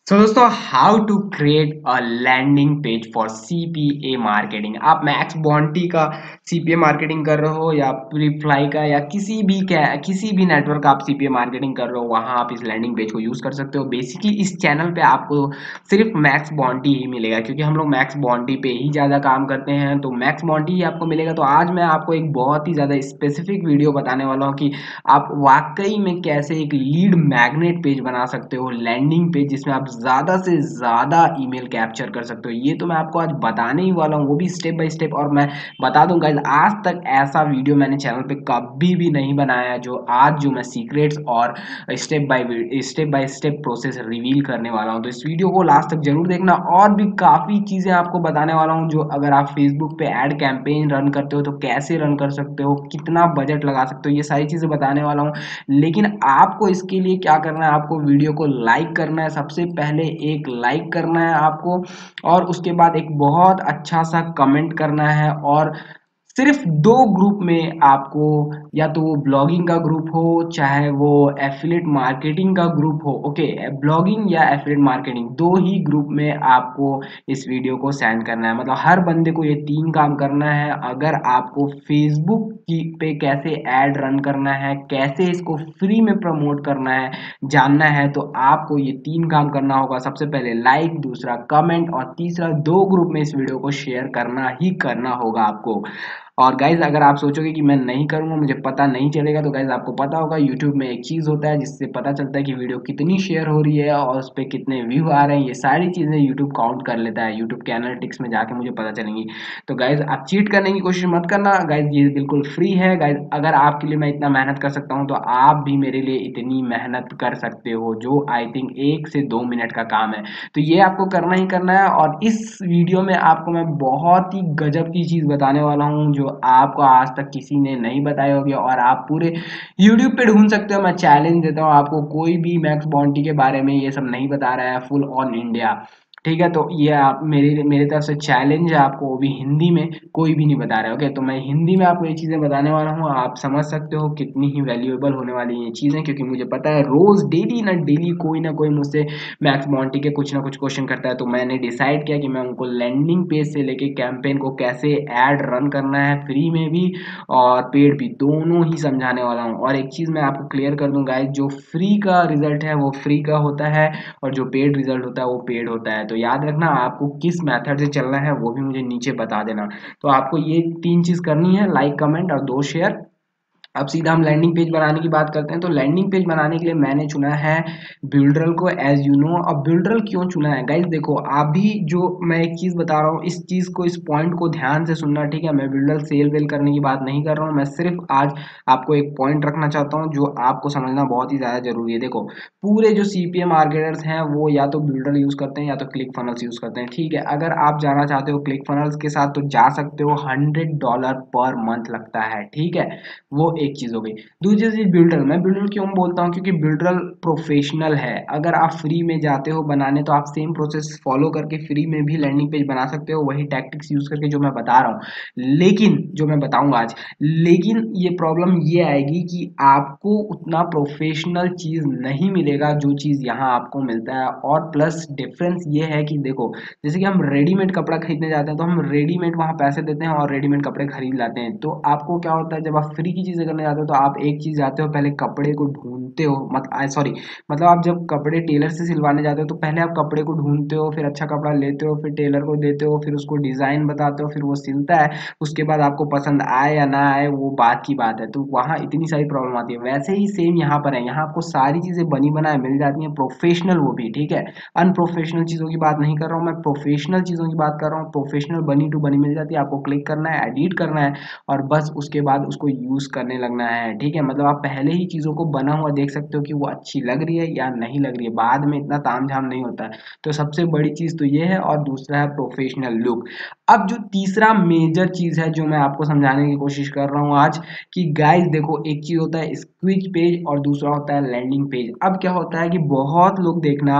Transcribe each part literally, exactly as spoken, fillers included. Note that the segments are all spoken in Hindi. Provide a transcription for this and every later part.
सो दोस्तों, how to create a landing page for CPA marketing. आप मैक्स बॉन्टी का सीपीए मार्केटिंग कर रहे हो या प्रीफ्लाई का या किसी भी क्या किसी भी नेटवर्क का आप सीपीए मार्केटिंग कर रहे हो, वहां आप इस लैंडिंग पेज को यूज कर सकते हो। बेसिकली इस चैनल पे आपको सिर्फ मैक्स बॉन्टी ही मिलेगा, क्योंकि हम लोग मैक्स बॉन्टी पे ही ज्यादा काम करते हैं, तो मैक्स बॉन्टी ही आपको मिलेगा। तो आज मैं आपको एक बहुत ही ज्यादा स्पेसिफिक वीडियो बताने वाला हूँ कि आप वाकई में कैसे एक लीड मैग्नेट पेज बना सकते हो, लैंडिंग पेज जिसमें आप ज़्यादा से ज़्यादा ईमेल कैप्चर कर सकते हो। ये तो मैं आपको आज बताने ही वाला हूँ, वो भी स्टेप बाय स्टेप। और मैं बता दूं गाइस, आज तक ऐसा वीडियो मैंने चैनल पे कभी भी नहीं बनाया है जो आज जो मैं सीक्रेट्स और step by step by step process reveal करने वाला हूँ। तो इस वीडियो को लास्ट तक जरूर देखना। और भी काफ़ी चीज़ें आपको बताने वाला हूँ, जो अगर आप फेसबुक पे एड कैंपेन रन करते हो तो कैसे रन कर सकते हो, कितना बजट लगा सकते हो, ये सारी चीज़ें बताने वाला हूँ। लेकिन आपको इसके लिए क्या करना है, आपको वीडियो को लाइक करना है। सबसे पहले एक लाइक करना है आपको, और उसके बाद एक बहुत अच्छा सा कमेंट करना है। और सिर्फ दो ग्रुप में आपको, या तो वो ब्लॉगिंग का ग्रुप हो चाहे वो एफिलिएट मार्केटिंग का ग्रुप हो, ओके, ब्लॉगिंग या एफिलिएट मार्केटिंग, दो ही ग्रुप में आपको इस वीडियो को सेंड करना है। मतलब हर बंदे को ये तीन काम करना है। अगर आपको फेसबुक की पे कैसे ऐड रन करना है, कैसे इसको फ्री में प्रमोट करना है, जानना है, तो आपको ये तीन काम करना होगा। सबसे पहले लाइक, दूसरा कमेंट, और तीसरा दो ग्रुप में इस वीडियो को शेयर करना ही करना होगा आपको। और गाइज, अगर आप सोचोगे कि मैं नहीं करूंगा, मुझे पता नहीं चलेगा, तो गाइज आपको पता होगा यूट्यूब में एक चीज़ होता है जिससे पता चलता है कि वीडियो कितनी शेयर हो रही है और उस पर कितने व्यू आ रहे हैं। ये सारी चीज़ें यूट्यूब काउंट कर लेता है। यूट्यूब के एनालिटिक्स में जाके मुझे पता चलेंगी। तो गाइज, आप चीट करने की कोशिश मत करना गाइज, ये बिल्कुल फ्री है। गाइज, अगर आपके लिए मैं इतना मेहनत कर सकता हूँ तो आप भी मेरे लिए इतनी मेहनत कर सकते हो, जो आई थिंक एक से दो मिनट का काम है। तो ये आपको करना ही करना है। और इस वीडियो में आपको मैं बहुत ही गजब की चीज़ बताने वाला हूँ जो आपको आज तक किसी ने नहीं बताई होगी, और आप पूरे यूट्यूब पे ढूंढ सकते हो। मैं चैलेंज देता हूँ आपको, कोई भी मैक्स बॉन्टी के बारे में ये सब नहीं बता रहा है फुल ऑन इंडिया, ठीक है। तो ये आप मेरे मेरे तरफ से चैलेंज है आपको, वो भी हिंदी में, कोई भी नहीं बता रहा है, ओके। तो मैं हिंदी में आपको ये चीज़ें बताने वाला हूँ। आप समझ सकते हो कितनी ही वैल्यूएबल होने वाली ये चीज़ें, क्योंकि मुझे पता है रोज डेली ना डेली कोई ना कोई मुझसे मैक्स बॉन्टी के कुछ ना कुछ क्वेश्चन करता है। तो मैंने डिसाइड किया कि मैं उनको लैंडिंग पेज से लेके कैंपेन को कैसे ऐड रन करना है, फ्री में भी और पेड भी, दोनों ही समझाने वाला हूँ। और एक चीज़ मैं आपको क्लियर कर दूँ गाइस, जो फ्री का रिजल्ट है वो फ्री का होता है, और जो पेड रिजल्ट होता है वो पेड होता है। तो याद रखना, आपको किस मेथड से चलना है वो भी मुझे नीचे बता देना। तो आपको ये तीन चीज़ करनी है, लाइक, कमेंट और दो शेयर। अब सीधा हम लैंडिंग पेज बनाने की बात करते हैं। तो लैंडिंग पेज बनाने के लिए मैंने चुना है बिल्डरल को, एज यू नो। अब बिल्डरल क्यों चुना है गाइज, देखो अभी जो मैं एक चीज़ बता रहा हूँ, इस चीज़ को, इस पॉइंट को ध्यान से सुनना, ठीक है। मैं बिल्डर सेल वेल करने की बात नहीं कर रहा हूँ, मैं सिर्फ आज आपको एक पॉइंट रखना चाहता हूँ जो आपको समझना बहुत ही ज़्यादा जरूरी है। देखो, पूरे जो सीपीए मार्केटर्स हैं वो या तो बिल्डर यूज़ करते हैं या तो क्लिक फनल्स यूज़ करते हैं, ठीक है। अगर आप जाना चाहते हो क्लिक फनल्स के साथ तो जा सकते हो, हंड्रेड डॉलर पर मंथ लगता है, ठीक है। वो एक चीज़ हो गई। दूसरी चीज़ बिल्डर, मैं बिल्डर क्यों बोलता हूँ, क्योंकि बिल्डर प्रोफेशनल है। अगर आप फ्री में जाते हो बनाने तो आप सेम प्रोसेस फॉलो करके फ्री में भी लैंडिंग पेज बना सकते हो, वही टैक्टिक्स यूज करके जो मैं बता रहा हूँ। लेकिन जो मैं बताऊंगा आज, लेकिन ये प्रॉब्लम ये आएगी कि आपको उतना प्रोफेशनल चीज़ नहीं मिलेगा जो चीज़ यहाँ आपको मिलता है। और प्लस डिफरेंस ये है कि देखो, जैसे कि हम रेडीमेड कपड़ा खरीदने जाते हैं तो हम रेडीमेड वहाँ पैसे देते हैं और रेडीमेड कपड़े खरीद लाते हैं। तो आपको क्या होता है, जब आप फ्री की चीज़ें करने जाते हो तो आप एक चीज़ जाते हो, पहले कपड़े को ढूंढते हो, मत सॉरी मतलब आप जब कपड़े टेलर से सिलवाने जाते हो तो पहले आप कपड़े को ढूंढते हो, फिर अच्छा कपड़ा लेते हो, फिर टेलर को देते हो, फिर उसको डिज़ाइन बताते हो, फिर वो सिलता है। उसके बाद आपको पसंद आए या ना आए वो बात की बात है। तो वहाँ इतनी सारी प्रॉब्लम आती है। वैसे ही सेम यहाँ पर है, यहाँ आपको सारी चीज़ें बनी बनाए मिल जाती हैं, प्रोफेशनल वो भी, ठीक है। अनप्रोफेशनल चीज़ों की बात नहीं कर रहा हूँ मैं, प्रोफेशनल चीज़ों की बात कर रहा हूँ। प्रोफेशनल बनी टू बनी मिल जाती है, आपको क्लिक करना है, एडिट करना है, और बस उसके बाद उसको यूज़ करने लगना है, ठीक है। मतलब आप पहले ही चीज़ों को बना हुआ देख सकते हो कि वो अच्छी लग रही है या नहीं लग रही है, बाद में इतना तामझाम नहीं होता है। तो सबसे बड़ी चीज़ तो ये है, और दूसरा है प्रोफेशनल लुक। अब जो तीसरा मेजर चीज़ है जो मैं आपको समझाने की कोशिश कर रहा हूँ आज, कि गाइस देखो, एक चीज़ होता है स्क्विज पेज और दूसरा होता है लैंडिंग पेज। अब क्या होता है कि बहुत लोग देखना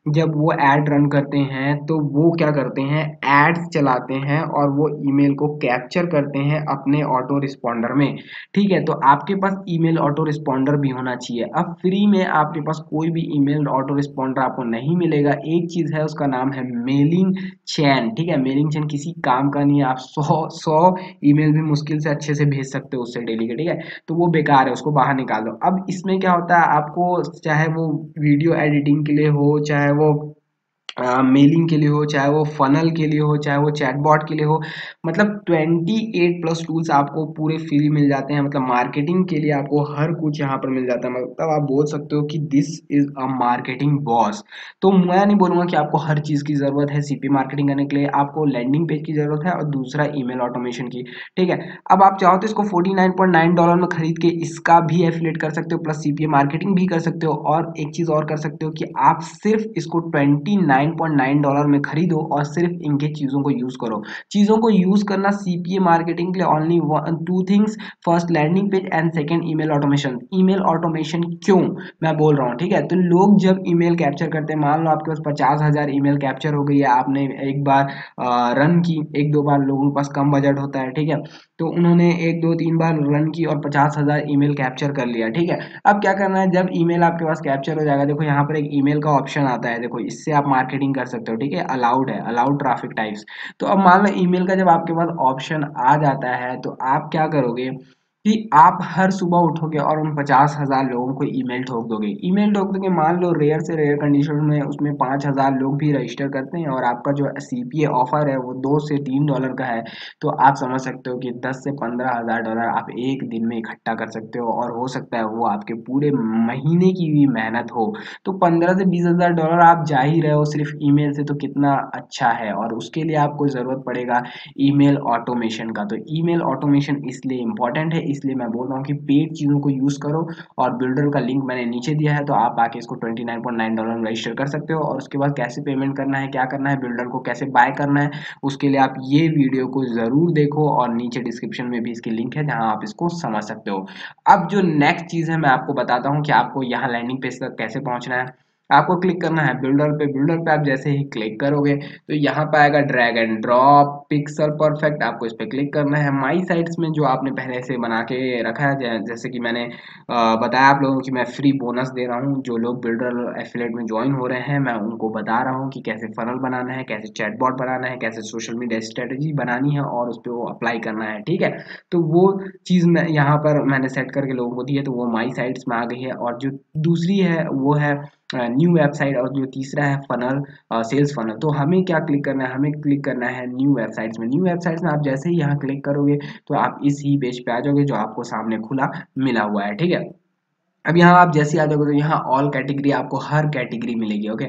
जब वो ऐड रन करते हैं तो वो क्या करते हैं, एड्स चलाते हैं और वो ईमेल को कैप्चर करते हैं अपने ऑटो रिस्पॉन्डर में। ठीक है, तो आपके पास ईमेल ऑटो रिस्पॉन्डर भी होना चाहिए। अब फ्री में आपके पास कोई भी ईमेल ऑटो रिस्पॉन्डर आपको नहीं मिलेगा। एक चीज़ है, उसका नाम है मेलिंग चैन। ठीक है, मेलिंग चैन किसी काम का नहीं है। आप सौ सौ ईमेल भी मुश्किल से अच्छे से भेज सकते हो उससे डेली के। ठीक है, तो वो बेकार है, उसको बाहर निकाल दो। अब इसमें क्या होता है, आपको चाहे वो वीडियो एडिटिंग के लिए हो, चाहे वो मेलिंग के लिए हो, चाहे वो फनल के लिए हो, चाहे वो चैटबॉट के लिए हो, मतलब अट्ठाईस प्लस टूल्स आपको पूरे फ्री मिल जाते हैं। मतलब मार्केटिंग के लिए आपको हर कुछ यहाँ पर मिल जाता है। मतलब आप बोल सकते हो कि this is a marketing boss. तो मैं नहीं बोलूंगा कि आपको हर चीज़ की ज़रूरत है सीपी मार्केटिंग करने के लिए। आपको लैंडिंग पेज की ज़रूरत है और दूसरा ईमेल ऑटोमेशन की। ठीक है, अब आप चाहो तो इसको forty nine point nine dollar में खरीद के इसका भी एफिलेट कर सकते हो, प्लस सीपीए मार्केटिंग भी कर सकते हो। और एक चीज़ और कर सकते हो कि आप सिर्फ इसको twenty nine point nine dollar में खरीदो और सिर्फ इनके चीज़ों को यूज़ करो। चीज़ों को यूज़ करना सीपीए मार्केटिंग के लिए only two things, first landing page and second email automation. Email automation क्यों मैं बोल रहा हूँ, ठीक है, तो लोग जब ईमेल कैप्चर करते हैं, मान लो आपके पास पचास हजार ईमेल कैप्चर हो गई है, आपने एक बार रन की, एक दो बार, लोगों के पास कम बजट होता है। ठीक है, तो उन्होंने एक दो तीन बार रन की और पचास हजार ईमेल कैप्चर कर लिया। ठीक है, अब क्या करना है, जब ईमेल आपके पास कैप्चर हो जाएगा, देखो यहाँ पर एक ईमेल का ऑप्शन आता है, देखो इससे आप मार्केटिंग कर सकते हो। ठीक है, अलाउड है, अलाउड ट्रैफिक टाइप्स। तो अब मान लो ईमेल का जब आपके पास ऑप्शन आ जाता है, तो आप क्या करोगे कि आप हर सुबह उठोगे और उन पचास हजार लोगों को ईमेल ठोक दोगे। ईमेल ठोक दोगे, मान लो रेयर से रेयर कंडीशन में उसमें पाँच हजार लोग भी रजिस्टर करते हैं और आपका जो सीपीए ऑफर है वो दो से तीन डॉलर का है, तो आप समझ सकते हो कि दस से पंद्रह हजार डॉलर आप एक दिन में इकट्ठा कर सकते हो। और हो सकता है वो आपके पूरे महीने की भी मेहनत हो। तो पंद्रह से बीस हजार डॉलर आप जा ही रहे हो सिर्फ ईमेल से, तो कितना अच्छा है। और उसके लिए आपको जरूरत पड़ेगा ईमेल ऑटोमेशन का। तो ईमेल ऑटोमेशन इसलिए इंपॉर्टेंट है, इसलिए मैं बोल रहा हूँ कि पेड चीज़ों को यूज़ करो। और बिल्डर का लिंक मैंने नीचे दिया है, तो आप आके इसको twenty nine point nine dollar में रजिस्टर कर सकते हो। और उसके बाद कैसे पेमेंट करना है, क्या करना है, बिल्डर को कैसे बाय करना है, उसके लिए आप ये वीडियो को ज़रूर देखो और नीचे डिस्क्रिप्शन में भी इसकी लिंक है जहाँ आप इसको समझ सकते हो। अब जो नेक्स्ट चीज़ है मैं आपको बताता हूँ कि आपको यहाँ लैंडिंग पेज तक कैसे पहुँचना है। आपको क्लिक करना है बिल्डर पे। बिल्डर पे आप जैसे ही क्लिक करोगे तो यहाँ पे आएगा drag and drop pixel perfect, आपको इस पे क्लिक करना है। माई साइट्स में जो आपने पहले से बना के रखा है, जै, जैसे कि मैंने आ, बताया आप लोगों की मैं फ्री बोनस दे रहा हूँ। जो लोग बिल्डर एफिलेट में ज्वाइन हो रहे हैं, मैं उनको बता रहा हूँ कि कैसे फनल बनाना है, कैसे चैटबॉट बनाना है, कैसे सोशल मीडिया स्ट्रेटेजी बनानी है और उस पर वो अप्लाई करना है। ठीक है, तो वो चीज़ मैं यहाँ पर मैंने सेट करके लोगों को दी है, तो वो माई साइट्स में आ गई है। और जो दूसरी है वो है न्यू वेबसाइट, और जो तीसरा है फनल, सेल्स फनल। तो हमें क्या क्लिक करना है, हमें क्लिक करना है न्यू वेबसाइट्स में। न्यू वेबसाइट्स में आप जैसे ही यहाँ क्लिक करोगे तो आप इस ही पेज पे आ जाओगे जो आपको सामने खुला मिला हुआ है। ठीक है, अब यहाँ आप जैसे आ जाओगे तो यहाँ ऑल कैटेगरी, आपको हर कैटेगरी मिलेगी। ओके,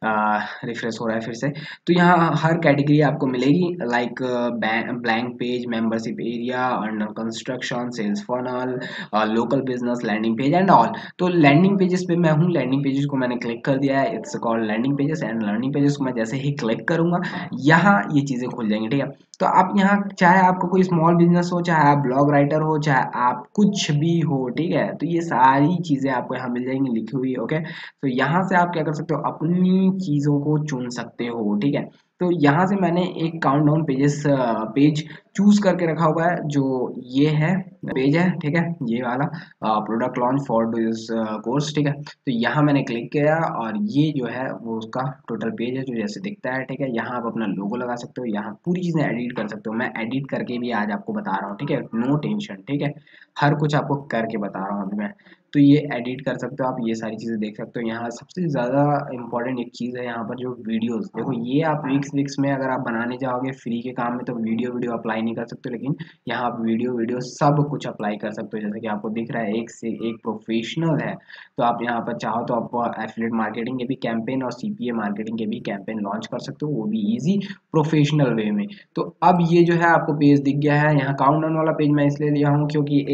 रिफ्रेश हो रहा है फिर से। तो यहाँ हर कैटेगरी आपको मिलेगी, like blank page, membership area, under construction, sales funnel, local business, landing page and all. तो लैंडिंग पेजेस पे मैं हूँ, लैंडिंग पेजेस को मैंने क्लिक कर दिया है। It's called landing pages and learning pages को मैं जैसे ही क्लिक करूंगा यहाँ ये चीज़ें खुल जाएंगी। ठीक है, तो आप यहाँ, चाहे आपको कोई स्मॉल बिजनेस हो, चाहे आप ब्लॉग राइटर हो, चाहे आप कुछ भी हो, ठीक है, तो ये सारी चीज़ें आपको यहाँ मिल जाएंगी लिखी हुई। ओके, तो यहाँ से आप क्या कर सकते हो, अपनी चीज़ों को चुन सकते हो। ठीक है, तो यहाँ से मैंने एक काउंटडाउन पेजेस पेज चूज करके रखा हुआ है, जो ये है पेज है। ठीक है, ये वाला product launch for this course. ठीक है, तो यहाँ मैंने क्लिक किया और ये जो है वो उसका टोटल पेज है जो जैसे दिखता है। ठीक है, यहाँ आप अपना लोगो लगा सकते हो, यहाँ पूरी चीज़ें एडिट कर सकते हो। मैं एडिट करके भी आज आपको बता रहा हूँ। ठीक है, नो टेंशन। ठीक है, हर कुछ आपको करके बता रहा हूँ अभी मैं। तो ये एडिट कर सकते हो आप, ये सारी चीज़ें देख सकते हो। यहाँ सबसे ज़्यादा इंपॉर्टेंट एक चीज़ है यहाँ पर, जो वीडियोस, देखो ये आप वीक्स वीक्स में अगर आप बनाने जाओगे फ्री के काम में तो वीडियो वीडियो अप्लाई नहीं कर सकते, लेकिन यहाँ आप वीडियो वीडियो सब कुछ अप्लाई कर सकते हो। जैसे कि आपको दिख रहा है एक से एक प्रोफेशनल है, तो आप यहाँ पर चाहो तो आप एफिलिएट मार्केटिंग के भी कैंपेन और सीपीए मार्केटिंग के भी कैंपेन लॉन्च कर सकते हो, वो भी ईजी प्रोफेशनल वे में। तो अब ये जो है आपको पेज दिख गया है। यहाँ काउंटडाउन वाला पेज मैं इसलिए लिया हूँ क्योंकि एक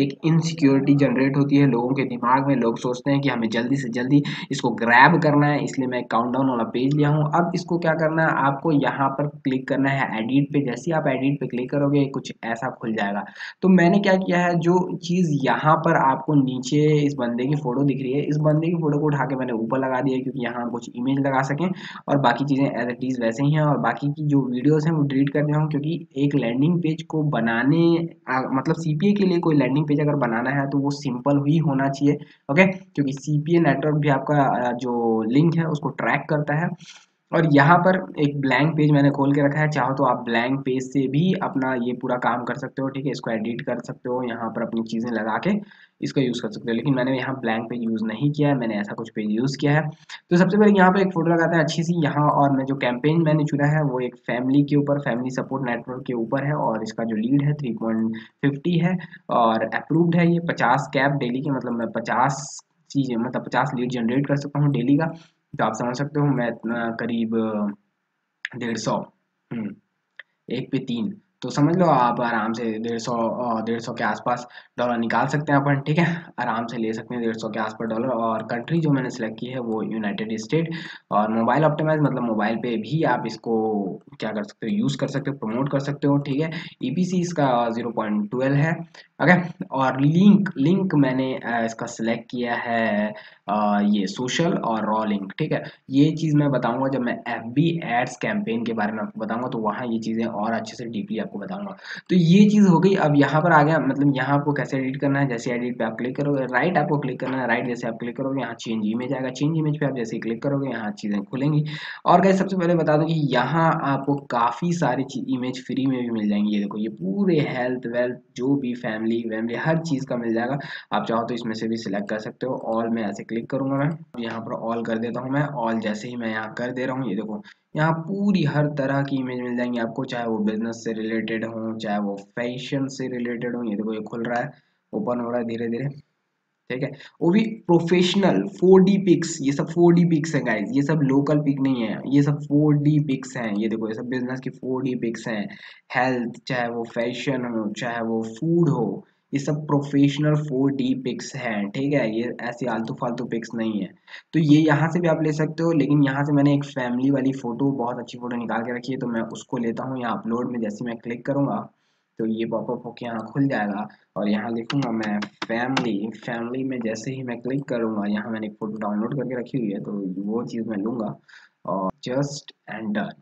एक इनसिक्योरिटी जनरेट होती है लोगों के दिमाग में। लोग सोचते हैं कि हमें जल्दी से जल्दी इसको ग्रैब करना है, इसलिए मैं काउंटडाउन वाला पेज लिया हूँ। अब इसको क्या करना है, आपको यहाँ पर क्लिक करना है एडिट पे। जैसे ही आप एडिट पे क्लिक करोगे कुछ ऐसा खुल जाएगा। तो मैंने क्या किया है, जो चीज़ यहाँ पर आपको नीचे इस बंदे की फोटो दिख रही है, इस बंदे की फोटो को उठा के मैंने ऊपर लगा दिया, क्योंकि यहाँ कुछ इमेज लगा सकें, और बाकी चीज़ें एज इट इज़ वैसे ही हैं। और बाकी की जो वीडियोस हैं वो डिलीट कर दिया हूँ, क्योंकि एक लैंडिंग पेज को बनाने आ, मतलब सीपीए के लिए कोई लैंडिंग पेज अगर बनाना है तो वो सिंपल ही होना चाहिए। ओके, क्योंकि सीपीए नेटवर्क भी आपका आ, जो लिंक है उसको ट्रैक करता है। और यहाँ पर एक ब्लैंक पेज मैंने खोल के रखा है, चाहो तो आप ब्लैंक पेज से भी अपना ये पूरा काम कर सकते हो। ठीक है, इसको एडिट कर सकते हो, यहाँ पर अपनी चीज़ें लगा के इसको यूज़ कर सकते हो। लेकिन मैंने यहाँ ब्लैंक पेज यूज़ नहीं किया है, मैंने ऐसा कुछ पेज यूज़ किया है। तो सबसे पहले यहाँ पर एक फोटो लगाते हैं अच्छी सी यहाँ, और मैं जो कैंपेन मैंने चुना है वो एक फैमिली के ऊपर, फैमिली सपोर्ट नेटवर्क के ऊपर है, और इसका जो लीड है थ्री पॉइंट फिफ्टी है, और अप्रूव्ड है ये पचास कैप डेली के, मतलब मैं पचास चीज़ें मतलब पचास लीड जनरेट कर सकता हूँ डेली का। तो आप समझ सकते हो मैं इतना करीब डेढ़ सौ, हम्म एक पे तीन, तो समझ लो आप आराम से डेढ़ सौ डेढ़ सौ के आसपास डॉलर निकाल सकते हैं अपन। ठीक है, आराम से ले सकते हैं डेढ़ सौ के आसपास डॉलर। और कंट्री जो मैंने सेलेक्ट की है वो यूनाइटेड स्टेट। और मोबाइल ऑप्टिमाइज मतलब मोबाइल पे भी आप इसको क्या कर सकते हो, यूज़ कर सकते हो, प्रमोट कर सकते हो। ठीक है, ईपीसी इसका ज़ीरो पॉइंट ट्वेल्व है। ओके, और लिंक लिंक मैंने अ, इसका सिलेक्ट किया है अ, ये सोशल और रॉ लिंक। ठीक है, ये चीज़ मैं बताऊंगा जब मैं एफ बी एड्स कैंपेन के बारे में आपको बताऊंगा, तो वहाँ ये चीज़ें और अच्छे से डीपली आपको बताऊंगा। तो ये चीज़ हो गई। अब यहाँ पर आ गया, मतलब यहाँ आपको कैसे एडिट करना है। जैसे एडिट पे आप क्लिक करोगे, राइट आपको क्लिक करना है, राइट जैसे आप क्लिक करोगे यहाँ चेंज इमेज आएगा, चेंज इमेज पे आप जैसे ही क्लिक करोगे यहाँ चीज़ें खुलेंगी। और गाइस सबसे पहले बता दूं कि यहाँ आपको काफ़ी सारी इमेज फ्री में भी मिल जाएंगी। ये देखो, ये पूरे हेल्थ वेल्थ जो भी फैमिली वैमिली हर चीज़ का मिल जाएगा। आप चाहो तो इसमें से भी सिलेक्ट कर सकते हो। ऑल में ऐसे क्लिक करूंगा मैं, यहाँ पर ऑल कर देता हूँ मैं। ऑल जैसे ही मैं यहाँ कर दे रहा हूँ, ये देखो यहाँ पूरी हर तरह की इमेज मिल जाएंगी आपको, चाहे वो बिजनेस से रिलेटेड हो, चाहे वो फैशन से रिलेटेड हो। ये देखो ये खुल रहा है, ओपन हो रहा है धीरे धीरे। ठीक है, वो भी प्रोफेशनल फोर डी पिक्स, ये सब फोर डी पिक्स है गाइस, ये सब लोकल पिक नहीं है, ये सब फोर डी पिक्स हैं। ये देखो ये सब बिजनेस की फोर डी पिक्स हैं। हेल्थ, चाहे वो फैशन हो, चाहे वो फूड हो, ये सब प्रोफेशनल फोर डी पिक्स हैं। ठीक है, ये ऐसी आलतू फालतू पिक्स नहीं है। तो ये यहाँ से भी आप ले सकते हो, लेकिन यहाँ से मैंने एक फैमिली वाली फोटो, बहुत अच्छी फोटो निकाल के रखी है, तो मैं उसको लेता हूँ यहाँ अपलोड में। जैसे मैं क्लिक करूंगा तो ये पॉपअप होके यहाँ खुल जाएगा, और यहाँ लिखूंगा मैं फैमिली। फैमिली में जैसे ही मैं क्लिक करूंगा, यहाँ मैंने एक फोटो डाउनलोड करके रखी हुई है, तो वो चीज़ मैं लूंगा और जस्ट एंड डन।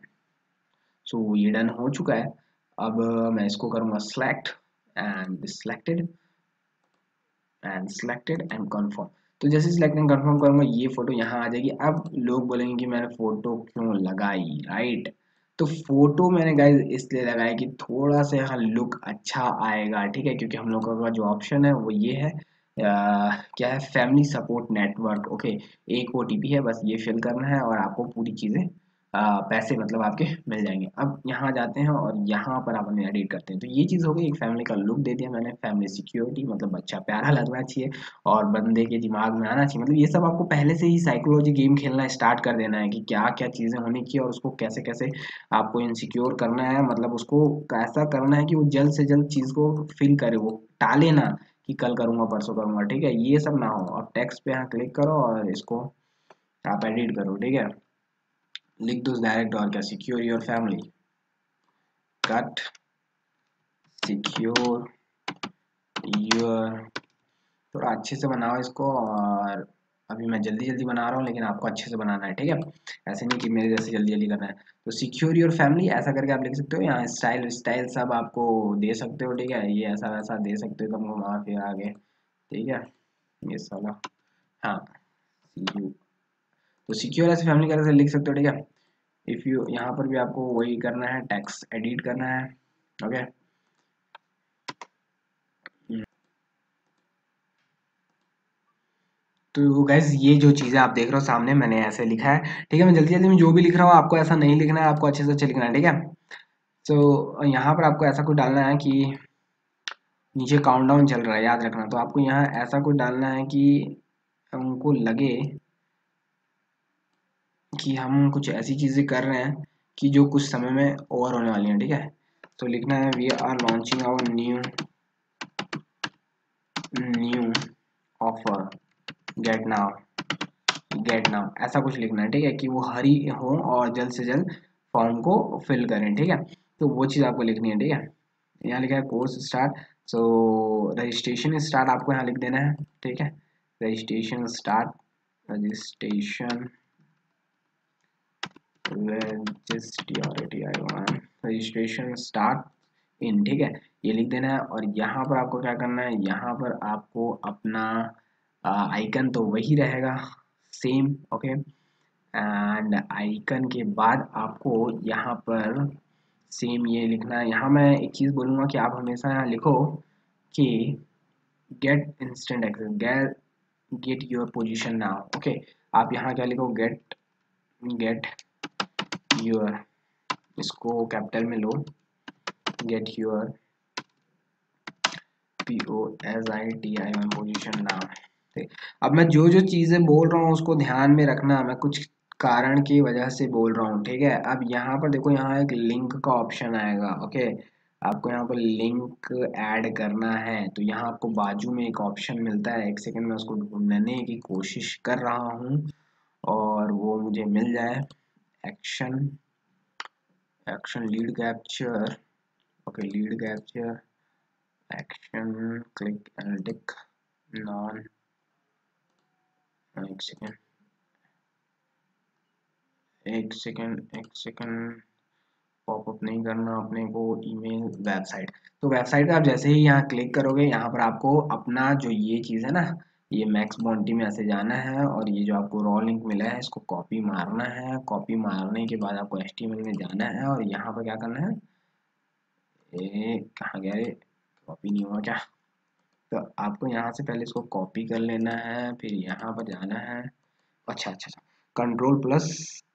सो ये डन हो चुका है। अब मैं इसको करूंगा select and selected and selected and confirm. तो जैसे सिलेक्ट एंड कन्फर्म करूंगा ये फोटो यहाँ आ जाएगी। अब लोग बोलेंगे कि मैंने फोटो क्यों लगाई, राइट। तो फोटो मैंने गाइस इसलिए लगाया कि थोड़ा सा यहाँ लुक अच्छा आएगा। ठीक है, क्योंकि हम लोगों का जो ऑप्शन है वो ये है, आ, क्या है, फैमिली सपोर्ट नेटवर्क। ओके, एक ओटीपी है, बस ये फिल करना है और आपको पूरी चीज़ें आ, पैसे मतलब आपके मिल जाएंगे। अब यहाँ जाते हैं और यहाँ पर अपन एडिट करते हैं। तो ये चीज़ हो गई, एक फैमिली का लुक दे दिया मैंने, फैमिली सिक्योरिटी मतलब बच्चा प्यारा लगना चाहिए और बंदे के दिमाग में आना चाहिए। मतलब ये सब आपको पहले से ही साइकोलॉजी गेम खेलना स्टार्ट कर देना है कि क्या क्या चीज़ें होने की और उसको कैसे कैसे आपको इनसिक्योर करना है। मतलब उसको कैसा करना है कि वो जल्द से जल्द चीज़ को फिल करे, वो टाले ना कि कल करूँगा परसों करूँगा। ठीक है, ये सब ना हो। अब टेक्स्ट पे यहाँ क्लिक करो और इसको आप एडिट करो। ठीक है, लिख दो डायरेक्ट, और क्या, secure your family, cut secure your. थोड़ा अच्छे से बनाओ इसको, और अभी मैं जल्दी जल्दी बना रहा हूँ, लेकिन आपको अच्छे से बनाना है। ठीक है, ऐसे नहीं कि मेरे जैसे जल्दी जल्दी करना है। तो सिक्योर योर फैमिली ऐसा करके आप लिख सकते हो। यहाँ स्टाइल स्टाइल सब आपको दे सकते हो। ठीक है, ये ऐसा वैसा दे सकते हो, तुम घुमा फिर आगे। ठीक है, ये साला, हाँ, यू। तो सिक्योर ऐसे फैमिली कैसे लिख सकते हो। ठीक है, इफ़ यू, यहाँ पर भी आपको वही करना है, टेक्स्ट एडिट करना है। ओके, तो गैस ये जो चीज़ें आप देख रहे हो सामने मैंने ऐसे लिखा है। ठीक है, मैं जल्दी जल्दी में जो भी लिख रहा हूँ आपको ऐसा नहीं लिखना है, आपको अच्छे से अच्छे लिखना है। ठीक है, तो यहाँ पर आपको ऐसा कुछ डालना है कि नीचे काउंटडाउन चल रहा है, याद रखना। तो आपको यहाँ ऐसा कुछ डालना है कि उनको लगे कि हम कुछ ऐसी चीज़ें कर रहे हैं कि जो कुछ समय में ओवर होने वाली हैं। ठीक है, तो लिखना है we are launching our new new offer, get now, get now, ऐसा कुछ लिखना है, ठीक है, कि वो हरी हो और जल्द से जल्द फॉर्म को फिल करें, ठीक है। तो वो चीज़ आपको लिखनी है, ठीक है। यहाँ लिखा है course start, so registration start आपको यहाँ लिख देना है, ठीक है। Registration start, registration registration start in, ठीक है, ये लिख देना है। और यहाँ पर आपको क्या करना है, यहाँ पर आपको अपना आइकन तो वही रहेगा सेम, ओके। एंड आइकन के बाद आपको यहाँ पर सेम ये लिखना है। यहाँ मैं एक चीज़ बोलूँगा कि आप हमेशा यहाँ लिखो कि get instant access, get get your position now, okay. आप यहाँ क्या लिखो, गेट गेट योर, इसको कैपिटल में लो, get your P O S I T I M position now, ठीक। अब मैं जो जो चीज़ें बोल रहा हूँ उसको ध्यान में रखना, मैं कुछ कारण की वजह से बोल रहा हूँ, ठीक है। अब यहाँ पर देखो, यहाँ एक लिंक का ऑप्शन आएगा, ओके। आपको यहाँ पर लिंक ऐड करना है, तो यहाँ आपको बाजू में एक ऑप्शन मिलता है, एक सेकंड में उसको ढूंढने की कोशिश कर रहा हूँ और वो मुझे मिल जाए। Action, action lead capture, okay, lead capture, action click analytic non, एक सेकेंड एक सेकेंड एक सेकेंड पॉपअप नहीं करना अपने को, ईमेल वेबसाइट। तो वेबसाइट पे आप जैसे ही यहाँ क्लिक करोगे, यहाँ पर आपको अपना जो ये चीज़ है ना, ये मैक्स बॉन्टी में ऐसे जाना है और ये जो आपको रॉ लिंक मिला है इसको कॉपी मारना है। कॉपी मारने के बाद आपको एचटीएमएल में जाना है और यहाँ पर क्या करना है, ये कहाँ गया, ये कॉपी नहीं हुआ क्या। तो आपको यहाँ से पहले इसको कॉपी कर लेना है, फिर यहाँ पर जाना है, अच्छा अच्छा अच्छा, कंट्रोल प्लस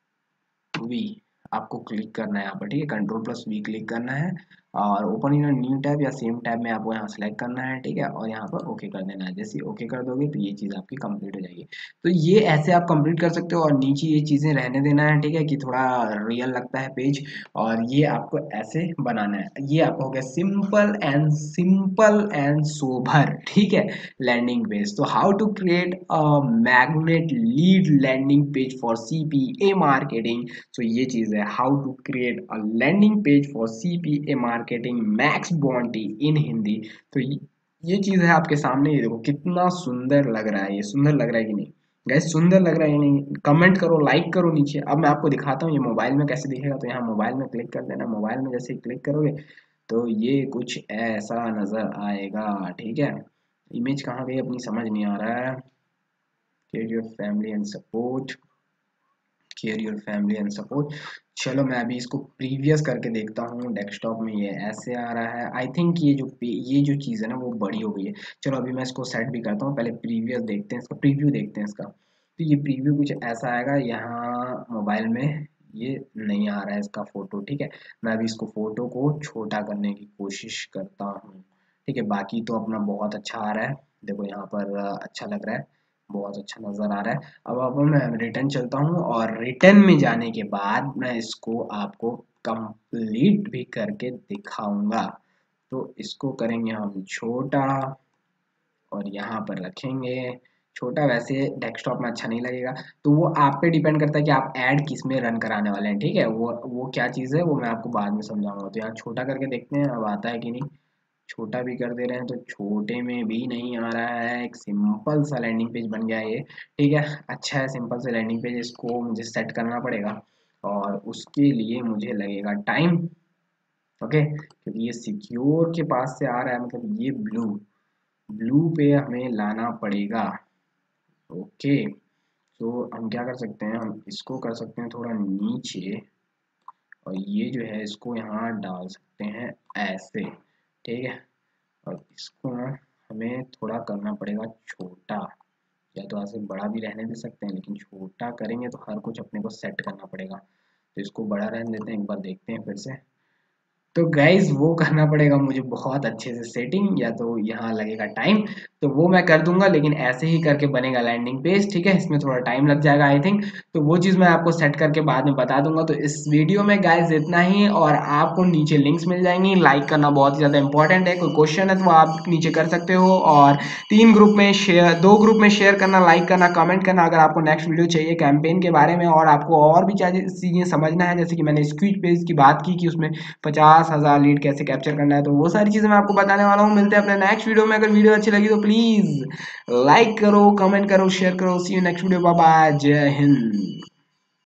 वी आपको क्लिक करना है यहाँ पर, ठीक है। कंट्रोल प्लस वी क्लिक करना है और ओपन इन न्यू टैब या सेम टैब में आपको यहाँ सेलेक्ट करना है, ठीक है। और यहाँ पर ओके कर देना है। जैसे ओके कर दोगे तो ये चीज़ आपकी कंप्लीट हो जाएगी। तो ये ऐसे आप कंप्लीट कर सकते हो और नीचे ये चीज़ें रहने देना है, ठीक है, कि थोड़ा रियल लगता है पेज। और ये आपको ऐसे बनाना है। ये आपका हो गया simple and simple and sober, ठीक है, लैंडिंग पेज। तो how to create a magnet lead landing page for CPA marketing. तो ये चीज है, how to create a landing page for CPA marketing Max Bounty in Hindi. तो ये, ये चीज है आपके सामने, ये देखो कितना सुंदर लग रहा है। ये सुंदर लग रहा है कि नहीं गैस, सुंदर लग रहा है या नहीं, कमेंट करो, लाइक करो नीचे। अब मैं आपको दिखाता हूँ ये मोबाइल में कैसे दिखेगा। तो यहाँ मोबाइल में क्लिक कर देना। मोबाइल में जैसे ही क्लिक करोगे तो ये कुछ ऐसा नजर आएगा, ठीक है। इमेज कहाँ गई अपनी, समझ नहीं आ रहा है। Create your family and support, care your family and support. चलो मैं अभी इसको प्रीवियस करके देखता हूँ। डेस्कटॉप में ये ऐसे आ रहा है। आई थिंक ये जो ये जो चीज़ है ना वो बड़ी हो गई है। चलो अभी मैं इसको सेट भी करता हूँ। पहले प्रीवियस देखते हैं, इसका प्रीव्यू देखते हैं इसका। तो ये प्रीव्यू कुछ ऐसा आएगा। यहाँ मोबाइल में ये नहीं आ रहा है इसका फोटो, ठीक है। मैं अभी इसको फोटो को छोटा करने की कोशिश करता हूँ, ठीक है। बाकी तो अपना बहुत अच्छा आ रहा है, देखो यहाँ पर अच्छा लग रहा है, बहुत अच्छा नज़र आ रहा है। अब अब मैं रिटर्न चलता हूँ और रिटर्न में जाने के बाद मैं इसको आपको कंप्लीट भी करके दिखाऊंगा। तो इसको करेंगे हम छोटा और यहाँ पर रखेंगे छोटा। वैसे डेस्कटॉप में अच्छा नहीं लगेगा, तो वो आप पे डिपेंड करता है कि आप ऐड किस में रन कराने वाले हैं, ठीक है। वो वो क्या चीज़ है वो मैं आपको बाद में समझाऊंगा। तो यहाँ छोटा करके देखते हैं अब आता है कि नहीं। छोटा भी कर दे रहे हैं तो छोटे में भी नहीं आ रहा है। एक सिंपल सा लैंडिंग पेज बन गया ये, ठीक है। अच्छा है सिंपल सा लैंडिंग पेज, इसको मुझे सेट करना पड़ेगा और उसके लिए मुझे लगेगा टाइम, ओके। क्योंकि ये सिक्योर के पास से आ रहा है, मतलब ये ब्लू ब्लू पे हमें लाना पड़ेगा, ओके। तो हम क्या कर सकते हैं, हम इसको कर सकते हैं थोड़ा नीचे और ये जो है इसको यहाँ डाल सकते हैं ऐसे, ठीक है। और इसको ना हमें थोड़ा करना पड़ेगा छोटा, या तो ऐसे बड़ा भी रहने दे सकते हैं, लेकिन छोटा करेंगे तो हर कुछ अपने को सेट करना पड़ेगा। तो इसको बड़ा रहने देते हैं, एक बार देखते हैं फिर से। तो गाइज वो करना पड़ेगा मुझे बहुत अच्छे से सेटिंग, या तो यहाँ लगेगा टाइम, तो वो मैं कर दूंगा, लेकिन ऐसे ही करके बनेगा लैंडिंग पेज। ठीक है, इसमें थोड़ा टाइम लग जाएगा आई थिंक, तो वो चीज़ मैं आपको सेट करके बाद में बता दूंगा। तो इस वीडियो में गाइज इतना ही, और आपको नीचे लिंक्स मिल जाएंगी, लाइक करना बहुत ज़्यादा इंपॉर्टेंट है। कोई क्वेश्चन है तो वो आप नीचे कर सकते हो, और तीन ग्रुप में शेयर, दो ग्रुप में शेयर करना, लाइक करना, कमेंट करना। अगर आपको नेक्स्ट वीडियो चाहिए कैंपेन के बारे में, और आपको और भी चीज़ें समझना है, जैसे कि मैंने स्क्विच पेज की बात की कि उसमें पचास हजार लीड कैसे कैप्चर करना है, तो वो सारी चीज़ें मैं आपको बताने वाला हूँ। मिलते हैं अपने नेक्स्ट वीडियो में। अगर वीडियो अच्छी लगी तो प्लीज़ लाइक करो, कमेंट करो, शेयर करो। See you next video, bye bye, Jai Hind.